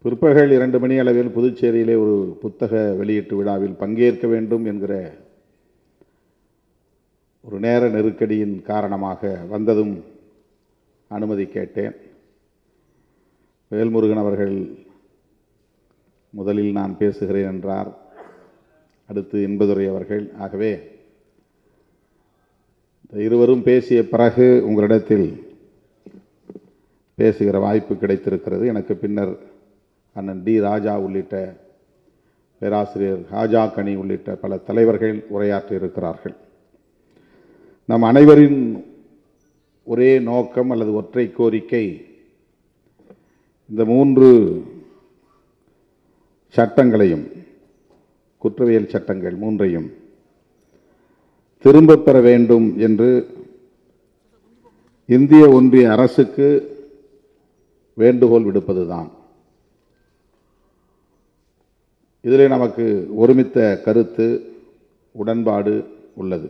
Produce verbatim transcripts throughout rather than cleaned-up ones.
பிற்பகல் இரண்டு மணி அளவில் புதுச்சேரியிலே ஒரு புத்தக வெளியீட்டு விழாவில் பங்கேற்க வேண்டும் என்கிற ஒரு நேர நெருக்கடியின் காரணமாக வந்ததும் அனுமதி கேட்டேன். வேல்முருகன் அவர்கள் முதலில் நான் பேசுகிறேன் என்றார். அடுத்து இன்பதுரை அவர்கள். ஆகவே இருவரும் பேசிய பிறகு உங்களிடத்தில் பேசுகிற வாய்ப்பு கிடைத்திருக்கிறது. எனக்கு பின்னர் அண்ணன் டி ராஜா உள்ளிட்ட பேராசிரியர் ஹாஜா கனி உள்ளிட்ட பல தலைவர்கள் உரையாற்றி இருக்கிறார்கள். நம் அனைவரின் ஒரே நோக்கம் அல்லது ஒற்றை கோரிக்கை, இந்த மூன்று சட்டங்களையும், குற்றவியல் சட்டங்கள் மூன்றையும் திரும்பப் பெற வேண்டும் என்று இந்திய ஒன்றிய அரசுக்கு வேண்டுகோள் விடுப்பதுதான். இதிலே நமக்கு ஒருமித்த கருத்து, உடன்பாடு உள்ளது.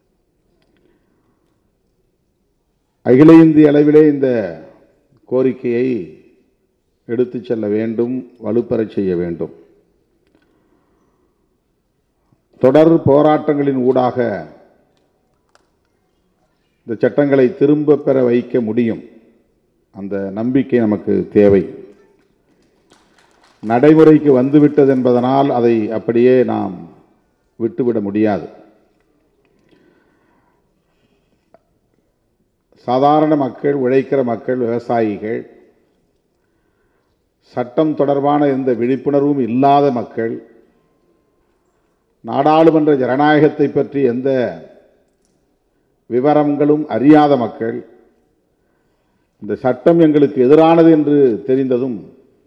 அகில இந்திய அளவிலே இந்த கோரிக்கையை எடுத்துச் செல்ல வேண்டும், வலுப்பெறச் செய்ய வேண்டும். தொடர் போராட்டங்களின் ஊடாக இந்த சட்டங்களை திரும்ப பெற வைக்க முடியும். அந்த நம்பிக்கை நமக்கு தேவை. நடைமுறைக்கு வந்துவிட்டது என்பதனால் அதை அப்படியே நாம் விட்டுவிட முடியாது. சாதாரண மக்கள், உழைக்கிற மக்கள், விவசாயிகள், சட்டம் தொடர்பான எந்த விழிப்புணர்வும் இல்லாத மக்கள், நாடாளுமன்ற ஜனநாயகத்தை பற்றி எந்த விவரங்களும் அறியாத மக்கள் இந்த சட்டம் எங்களுக்கு எதிரானது என்று தெரிந்ததும்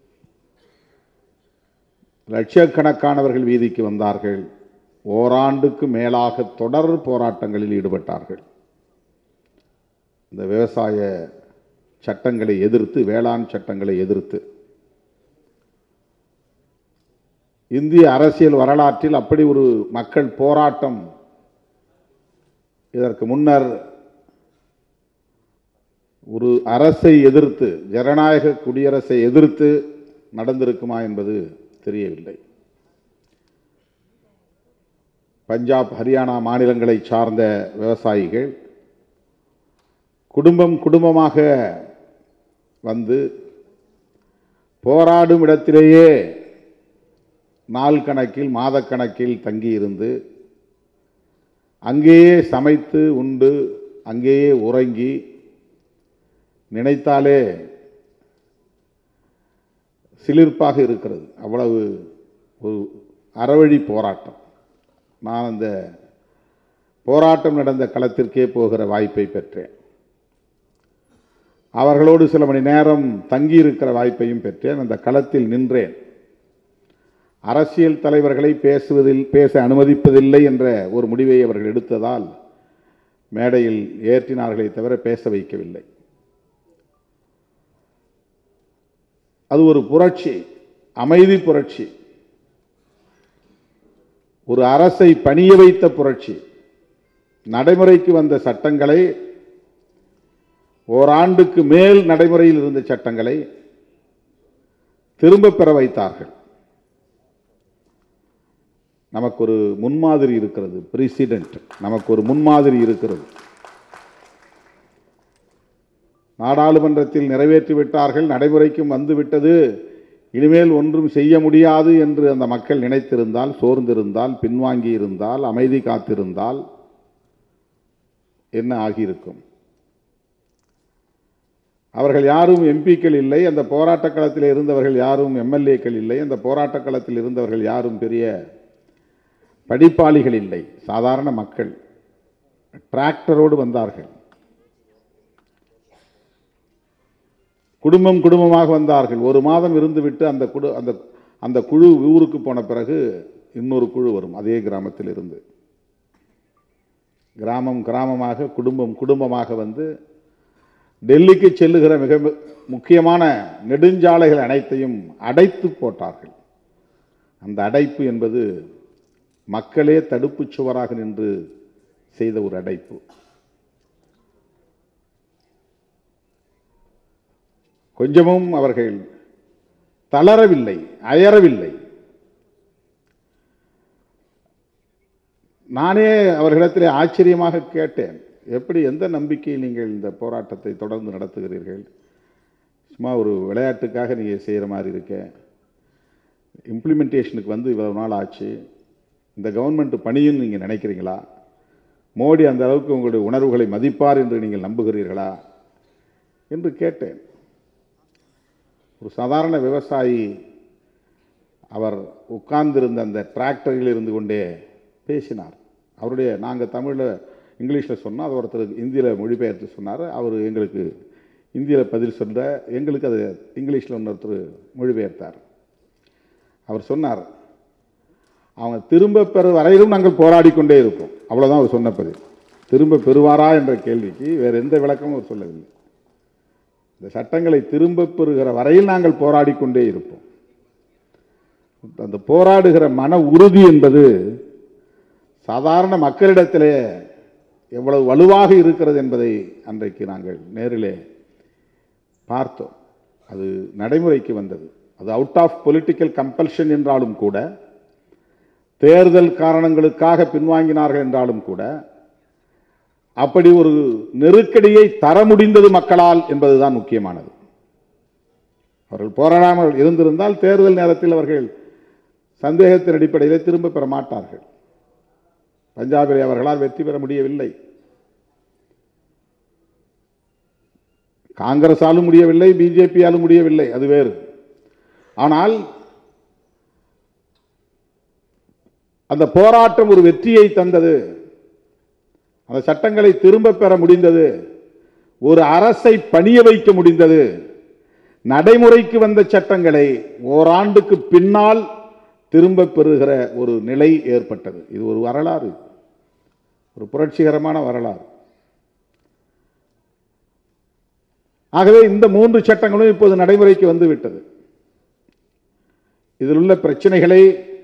லட்சக்கணக்கானவர்கள் வீதிக்கு வந்தார்கள். ஓராண்டுக்கு மேலாக தொடர் போராட்டங்களில் ஈடுபட்டார்கள். இந்த விவசாய சட்டங்களை எதிர்த்து, வேளாண் சட்டங்களை எதிர்த்து. இந்திய அரசியல் வரலாற்றில் அப்படி ஒரு மக்கள் போராட்டம் இதற்கு முன்னர் ஒரு அரசை எதிர்த்து, ஜனநாயக குடியரசை எதிர்த்து நடந்திருக்குமா என்பது தெரியவில்லை. பஞ்சாப், ஹரியானா மாநிலங்களை சார்ந்த விவசாயிகள் குடும்பம் குடும்பமாக வந்து போராடும் இடத்திலேயே நாள் கணக்கில், மாதக்கணக்கில் தங்கியிருந்து அங்கேயே சமைத்து உண்டு, அங்கேயே உறங்கி, நினைத்தாலே சிலிர்ப்பாக இருக்கிறது. அவ்வளவு ஒரு அறவழி போராட்டம். நான் அந்த போராட்டம் நடந்த களத்திற்கே போகிற வாய்ப்பை பெற்றேன். அவர்களோடு சில மணி நேரம் தங்கியிருக்கிற வாய்ப்பையும் பெற்றேன். அந்த களத்தில் நின்றேன். அரசியல் தலைவர்களை பேசுவதில் பேச அனுமதிப்பதில்லை என்ற ஒரு முடிவை அவர்கள் எடுத்ததால் மேடையில் ஏற்றினார்களே தவிர பேச வைக்கவில்லை. அது ஒரு புரட்சி, அமைதி புரட்சி, ஒரு அரசை பணிய வைத்த புரட்சி. நடைமுறைக்கு வந்த சட்டங்களை, ஓராண்டுக்கு மேல் நடைமுறையில் இருந்த சட்டங்களை திரும்ப பெற வைத்தார்கள். நமக்கு ஒரு முன்மாதிரி இருக்கிறது, பிரசிடென்ட். நமக்கு ஒரு முன்மாதிரி இருக்கிறது. நாடாளுமன்றத்தில் நிறைவேற்றிவிட்டார்கள், நடைமுறைக்கும் வந்துவிட்டது, இனிமேல் ஒன்றும் செய்ய முடியாது என்று அந்த மக்கள் நினைத்திருந்தால், சோர்ந்திருந்தால், பின்வாங்கி இருந்தால், அமைதி காத்திருந்தால் என்ன ஆகியிருக்கும்? அவர்கள் யாரும் எம்பிக்கள் இல்லை. அந்த போராட்ட களத்தில் இருந்தவர்கள் யாரும் எம்எல்ஏக்கள் இல்லை. அந்த போராட்ட களத்தில் இருந்தவர்கள் யாரும் பெரிய படிப்பாளிகள் இல்லை. சாதாரண மக்கள் டிராக்டரோடு வந்தார்கள். குடும்பம் குடும்பமாக வந்தார்கள். ஒரு மாதம் இருந்துவிட்டு அந்த குழு அந்த அந்த குழு ஊருக்கு போன பிறகு இன்னொரு குழு வரும். அதே கிராமத்தில் இருந்து கிராமம் கிராமமாக, குடும்பம் குடும்பமாக வந்து டெல்லிக்கு செல்லுகிற மிக முக்கியமான நெடுஞ்சாலைகள் அனைத்தையும் அடைத்து போட்டார்கள். அந்த அடைப்பு என்பது மக்களே தடுப்பு சுவராக நின்று செய்த ஒரு அடைப்பு. கொஞ்சமும் அவர்கள் தளரவில்லை, அயரவில்லை. நானே அவர்களிடத்திலே ஆச்சரியமாக கேட்டேன், எப்படி எந்த நம்பிக்கையில் நீங்கள் இந்த போராட்டத்தை தொடர்ந்து நடத்துகிறீர்கள்? சும்மா ஒரு விளையாட்டுக்காக நீங்கள் செய்கிற மாதிரி இருக்க, இம்ப்ளிமெண்டேஷனுக்கு வந்து இவ்வளவு நாள் ஆச்சு, இந்த கவர்மெண்ட் பணியும் நீங்கள் நினைக்கிறீங்களா? மோடி அந்த அளவுக்கு உங்களுடைய உணர்வுகளை மதிப்பார் என்று நீங்கள் நம்புகிறீர்களா என்று கேட்டேன். ஒரு சாதாரண விவசாயி அவர் உட்கார்ந்திருந்த அந்த டிராக்டரில் இருந்து கொண்டே பேசினார். அவருடைய நாங்கள் தமிழில் இங்கிலீஷில் சொன்னால் அது ஒருத்தர் இந்தியில் மொழிபெயர்த்து சொன்னார். அவர் எங்களுக்கு இந்தியில் பதில் சொல்ல, எங்களுக்கு அது இங்கிலீஷில் இன்னொருத்தர் மொழிபெயர்த்தார். அவர் சொன்னார், அவங்க திரும்ப பெற வரையிலும் நாங்கள் போராடி கொண்டே இருப்போம். அவ்வளோதான் அவர் சொன்ன பதில். திரும்ப பெறுவாரா என்ற கேள்விக்கு வேறு எந்த விளக்கமும் அவர் சொல்லவில்லை. இந்த சட்டங்களை திரும்ப பெறுகிற வரையில் நாங்கள் போராடி கொண்டே இருப்போம். அந்த போராடுகிற மன உறுதி என்பது சாதாரண மக்களிடத்திலே எவ்வளவு வலுவாக இருக்கிறது என்பதை அன்றைக்கு நாங்கள் நேரிலே பார்த்தோம். அது நடைமுறைக்கு வந்தது. அது அவுட் ஆஃப் பொலிட்டிக்கல் கம்பல்ஷன் என்றாலும் கூட, தேர்தல் காரணங்களுக்காக பின்வாங்கினார்கள் என்றாலும் கூட, அப்படி ஒரு நெருக்கடியை தர முடிந்தது மக்களால் என்பதுதான் முக்கியமானது. அவர்கள் போராடாமல் இருந்திருந்தால் தேர்தல் நேரத்தில் அவர்கள் சந்தேகத்தின் அடிப்படையில் திரும்ப பெற மாட்டார்கள். பஞ்சாபிலே அவர்களால் வெற்றி பெற முடியவில்லை, காங்கிரஸாலும் முடியவில்லை, பிஜேபியாலும் முடியவில்லை, அது வேறு. ஆனால் அந்த போராட்டம் ஒரு வெற்றியை தந்தது. அந்த சட்டங்களை திரும்ப பெற முடிந்தது, ஒரு அரசை பணிய வைக்க முடிந்தது. நடைமுறைக்கு வந்த சட்டங்களை ஓராண்டுக்கு பின்னால் திரும்ப பெறுகிற ஒரு நிலை ஏற்பட்டது. இது ஒரு வரலாறு, ஒரு புரட்சிகரமான வரலாறு. ஆகவே இந்த மூன்று சட்டங்களும் இப்போது நடைமுறைக்கு வந்துவிட்டது. இதில் உள்ள பிரச்சனைகளை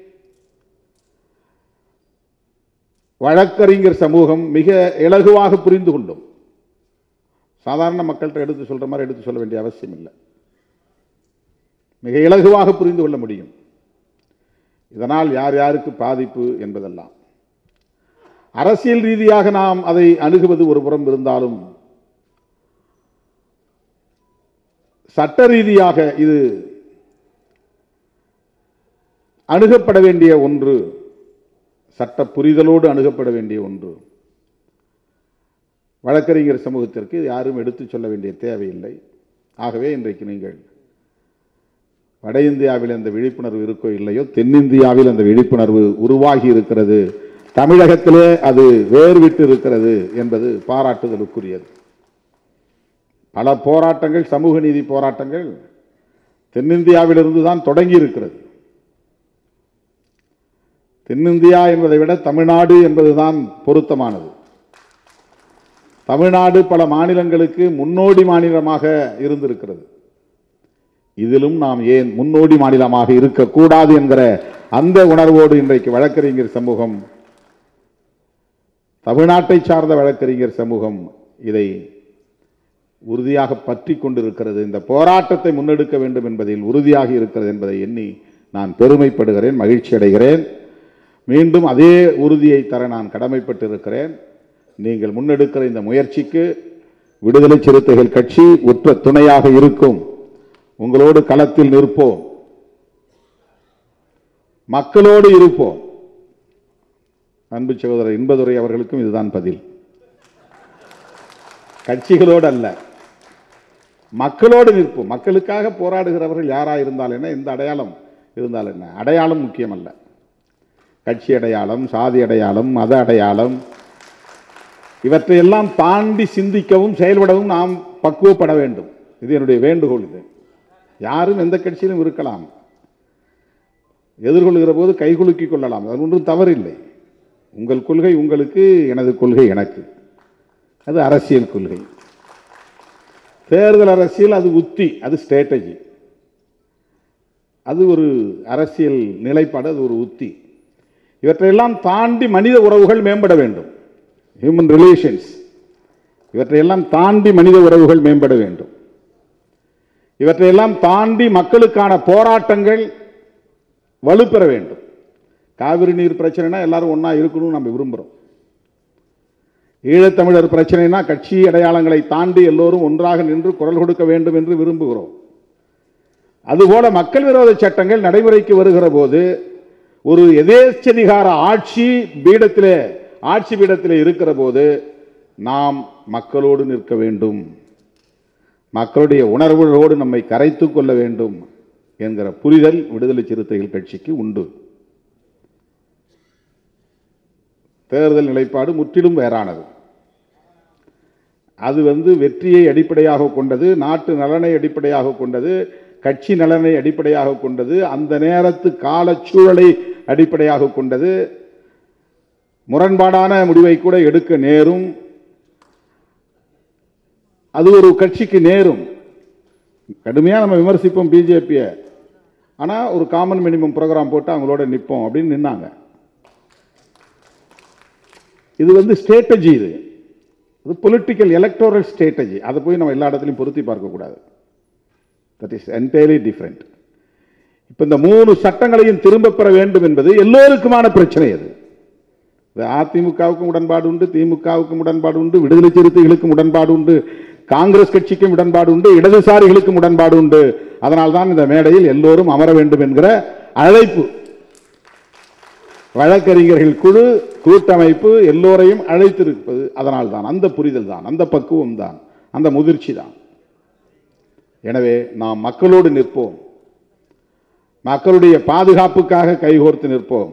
வழக்கறிஞர் சமூகம் மிக இலகுவாக புரிந்து கொள்ளும். சாதாரண மக்கள்கிட்ட எடுத்து சொல்ற மாதிரி எடுத்து சொல்ல வேண்டிய அவசியம் இல்லை. மிக இலகுவாக புரிந்து கொள்ள முடியும். இதனால் யார் யாருக்கு பாதிப்பு என்பதெல்லாம் அரசியல் ரீதியாக நாம் அதை அணுகுவது ஒரு புறம் இருந்தாலும், சட்ட ரீதியாக இது அணுகப்பட வேண்டிய ஒன்று, சட்ட புரிதலோடு அணுகப்பட வேண்டிய ஒன்று. வழக்கறிஞர் சமூகத்திற்கு யாரும் எடுத்துச் சொல்ல வேண்டிய தேவையில்லை. ஆகவே இன்றைக்கு நீங்கள் வட இந்தியாவில் அந்த விழிப்புணர்வு இருக்கோ இல்லையோ, தென்னிந்தியாவில் அந்த விழிப்புணர்வு உருவாகி இருக்கிறது. தமிழகத்திலே அது வேறுவிட்டு இருக்கிறது என்பது பாராட்டுதலுக்குரியது. பல போராட்டங்கள், சமூக நீதி போராட்டங்கள் தென்னிந்தியாவிலிருந்து தான் தொடங்கி இருக்கிறது. தென்னிந்தியா என்பதை விட தமிழ்நாடு என்பதுதான் பொருத்தமானது. தமிழ்நாடு பல மாநிலங்களுக்கு முன்னோடி மாநிலமாக இருந்திருக்கிறது. இதிலும் நாம் ஏன் முன்னோடி மாநிலமாக இருக்கக்கூடாது என்கிற அந்த உணர்வோடு இன்றைக்கு வழக்கறிஞர் சமூகம், தமிழ்நாட்டை சார்ந்த வழக்கறிஞர் சமூகம் இதை உறுதியாக பற்றி கொண்டிருக்கிறது. இந்த போராட்டத்தை முன்னெடுக்க வேண்டும் என்பதில் உறுதியாக இருக்கிறது என்பதை எண்ணி நான் பெருமைப்படுகிறேன், மகிழ்ச்சி அடைகிறேன். மீண்டும் அதே உறுதியை தர நான் கடமைப்பட்டிருக்கிறேன். நீங்கள் முன்னெடுக்கிற இந்த முயற்சிக்கு விடுதலை சிறுத்தைகள் கட்சி உற்ற துணையாக இருக்கும். உங்களோடு களத்தில் நிற்போம், மக்களோடு இருப்போம். அன்பு சகோதரர் இன்பதுரை அவர்களுக்கும் இதுதான் பதில். கட்சிகளோடு அல்ல, மக்களோடு நிற்போம். மக்களுக்காக போராடுகிறவர்கள் யாரா இருந்தால் என்ன, எந்த அடையாளம் இருந்தால் என்ன, அடையாளம் முக்கியம் அல்ல. கட்சி அடையாளம், சாதி அடையாளம், மத அடையாளம், இவற்றையெல்லாம் தாண்டி சிந்திக்கவும் செயல்படவும் நாம் பக்குவப்பட வேண்டும். இது என்னுடைய வேண்டுகோள். இது யாரும் எந்த கட்சியிலும் இருக்கலாம், எதிர்கொள்கிற போது கைகுலுக்கிக் கொள்ளலாம், அது ஒன்றும் தவறில்லை. உங்கள் கொள்கை உங்களுக்கு, எனது கொள்கை எனக்கு, அது அரசியல் கொள்கை. தேர்தல் அரசியல் அது உத்தி, அது ஸ்ட்ராட்டஜி, அது ஒரு அரசியல் நிலைப்பாடு, அது ஒரு உத்தி. இவற்றையெல்லாம் தாண்டி மனித உறவுகள் மேம்பட வேண்டும். ஹியூமன் ரிலேஷன்ஸ், இவற்றையெல்லாம் தாண்டி மனித உறவுகள் மேம்பட வேண்டும். இவற்றையெல்லாம் தாண்டி மக்களுக்கான போராட்டங்கள் வலுப்பெற வேண்டும். காவிரி நீர் பிரச்சனைனா எல்லாரும் ஒன்றா இருக்கணும்னு நம்ம விரும்புகிறோம். ஈழத்தமிழர் பிரச்சனைனா கட்சி அடையாளங்களை தாண்டி எல்லோரும் ஒன்றாக நின்று குரல் கொடுக்க வேண்டும் என்று விரும்புகிறோம். அதுபோல மக்கள் விரோத சட்டங்கள் நடைமுறைக்கு வருகிற போது ஒரு எதேச்சதிகார ஆட்சி பீடத்திலே ஆட்சி பீடத்திலே இருக்கிற போது நாம் மக்களோடு நிற்க வேண்டும், மக்களுடைய உணர்வுகளோடு நம்மை கரைத்து கொள்ள வேண்டும் என்கிற புரிதல் விடுதலை சிறுத்தைகள் கட்சிக்கு உண்டு. தேர்தல் நிலைப்பாடு முற்றிலும் வேறானது. அது வந்து வெற்றியை அடிப்படையாக கொண்டது, நாட்டு நலனை அடிப்படையாக கொண்டது, கட்சி நலனை அடிப்படையாக கொண்டது, அந்த நேரத்து காலச்சூழலை அடிப்படையாக கொண்டது. முரண்பாடான முடிவை கூட எடுக்க நேரும். அது ஒரு கட்சிக்கு நேரும். கடுமையாக நம்ம விமர்சிப்போம் பிஜேபியை, ஆனால் ஒரு காமன் மினிமம் ப்ரோக்ராம் போட்டு அவங்களோட நிற்போம் அப்படின்னு நின்னாங்க. இது வந்து ஸ்ட்ராட்டஜி, இது இது பொலிட்டிக்கல் எலக்டோரல் ஸ்ட்ராட்டஜி. அதை போய் நம்ம எல்லா இடத்துலையும் பொருத்தி பார்க்கக்கூடாது. That is entirely different. இப்போ இந்த மூணு சட்டங்களையும் திரும்ப பெற வேண்டும் என்பது எல்லோருக்குமான பிரச்சனை. அது அதிமுகவுக்கும் உடன்பாடு உண்டு, திமுகவுக்கும் உடன்பாடு உண்டு, விடுதலை சிறுத்தைகளுக்கும் உடன்பாடு உண்டு, காங்கிரஸ் கட்சிக்கும் உடன்பாடு உண்டு, இடதுசாரிகளுக்கும் உடன்பாடு உண்டு. அதனால்தான் இந்த மேடையில் எல்லோரும் அமர வேண்டும் என்கிற அழைப்பு. வழக்கறிஞர்கள் குழு, கூட்டமைப்பு எல்லோரையும் அழைத்திருப்பது அதனால்தான். அந்த புரிதல் தான், அந்த பக்குவம் தான், அந்த முதிர்ச்சி தான். எனவே நாம் மக்களோடு நிற்போம், மக்களுடைய பாதுகாப்புக்காக கைகோர்த்து நிற்போம்.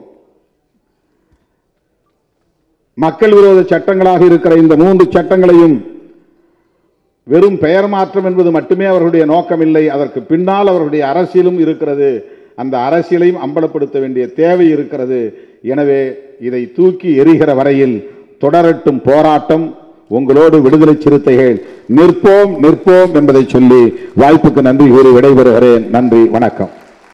மக்கள் விரோத சட்டங்களாக இருக்கிற இந்த மூன்று சட்டங்களையும் வெறும் பெயர் மாற்றம் என்பது மட்டுமே அவர்களுடைய நோக்கம் இல்லை. அதற்கு பின்னால் அவர்களுடைய அரசியலும் இருக்கிறது. அந்த அரசியலையும் அம்பலப்படுத்த வேண்டிய தேவை இருக்கிறது. எனவே இதை தூக்கி எறிகிற வரையில் தொடரட்டும் போராட்டம். உங்களோடு விடுதலை சிறுத்தைகள் நிற்போம் நிற்போம் என்பதை சொல்லி வாய்ப்புக்கு நன்றி கூறி விடைபெறுகிறேன். நன்றி, வணக்கம்.